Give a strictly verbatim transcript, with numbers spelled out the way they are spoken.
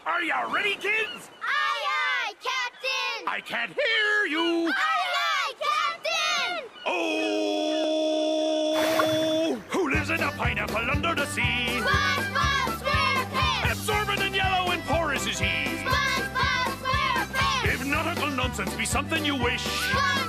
Are you ready, kids? Aye, aye, Captain! I can't hear you! Aye, aye, Captain! Oh! Who lives in a pineapple under the sea? Spongebob Squarepants! Absorbent and yellow and porous is he. Spongebob Squarepants! If nautical nonsense be something you wish, Spongebob